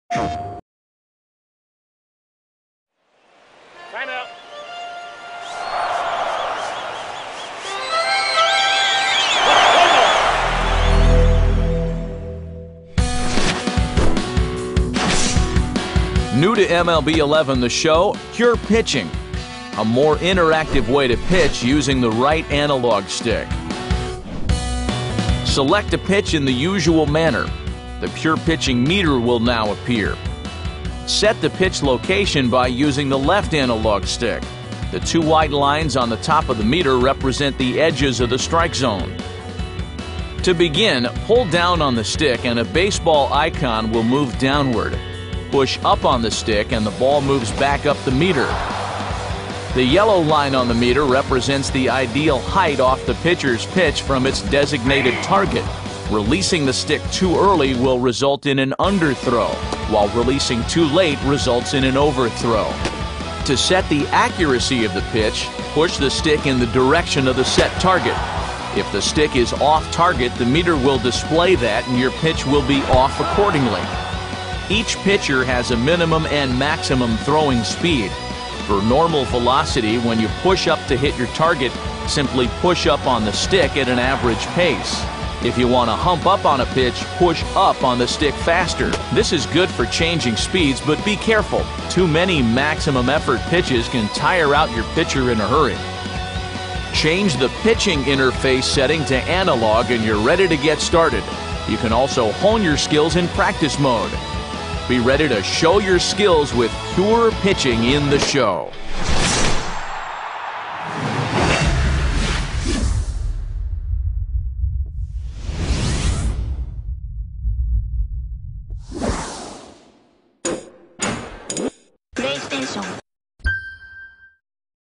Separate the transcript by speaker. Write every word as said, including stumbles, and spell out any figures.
Speaker 1: Timeout.
Speaker 2: New to M L B eleven, the show, Pure Pitching, a more interactive way to pitch using the right analog stick. Select a pitch in the usual manner. The Pure Pitching meter will now appear. Set the pitch location by using the left analog stick. The two white lines on the top of the meter represent the edges of the strike zone. To begin, pull down on the stick and a baseball icon will move downward. Push up on the stick and the ball moves back up the meter. The yellow line on the meter represents the ideal height off the pitcher's pitch from its designated target. Releasing the stick too early will result in an underthrow, while releasing too late results in an overthrow. To set the accuracy of the pitch, push the stick in the direction of the set target. If the stick is off target, the meter will display that and your pitch will be off accordingly. Each pitcher has a minimum and maximum throwing speed. For normal velocity, when you push up to hit your target, simply push up on the stick at an average pace. If you want to hump up on a pitch, push up on the stick faster. This is good for changing speeds, but be careful. Too many maximum effort pitches can tire out your pitcher in a hurry. Change the pitching interface setting to analog and you're ready to get started. You can also hone your skills in practice mode. Be ready to show your skills with Pure Pitching in the show.
Speaker 3: PlayStation